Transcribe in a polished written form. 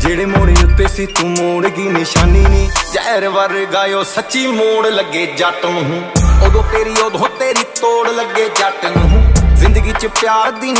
जेड़े मोड़े उत्ते सी तू मोड़ की निशानी नी, जहर वर्गायो सच्ची मोड़ लगे जट नूं, उदों तेरी तोड़ लगे जट नूं। जिंदगी च प्यार दी